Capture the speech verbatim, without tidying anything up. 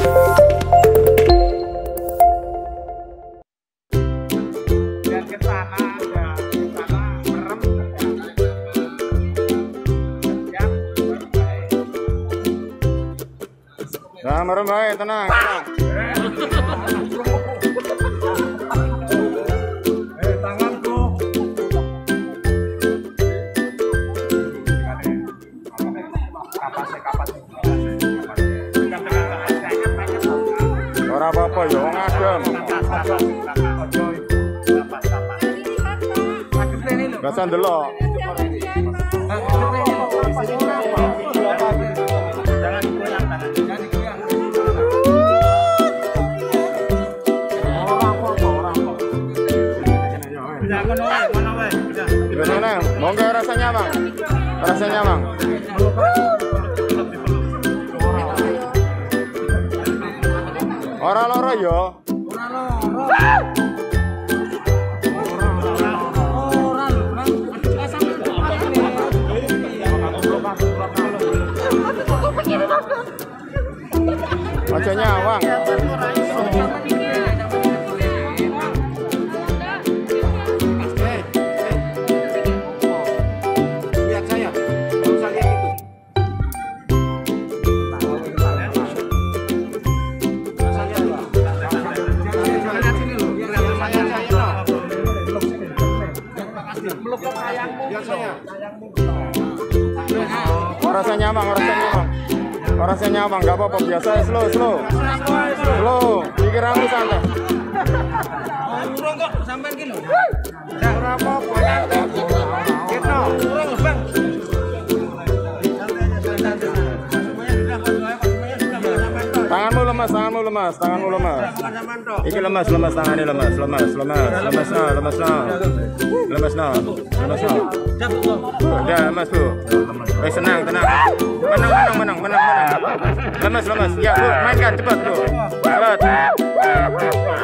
Nah, merem baik, tenang, tenang. Eh, tanganku. Ora apa-apa ya, wong adem. Gak sandelok. Gimana? Monggo rasanya bang, rasanya bang. Ora loro yo. Aja nyawang. Rasanya bang, rasanya bang, rasanya bang, nggak apa-apa, biasa, slow, slow, slow, pikiranmu santai. Urung kok sampean ki lho. Ora apa-apa ya. Gitu. Urung bang. Tanganmu lemas, tanganmu lemas, tanganmu lemas. Iki lemas, lemas, tangannya lemas, lemas, lemas, lemas no, lemas no, lemas no, lemas no. Udah lemas bu. Eh senang, tenang. Menang, menang, menang, menang, menang. Lemas, lemas. Ya bu, mainkan cepat bu. Cepat.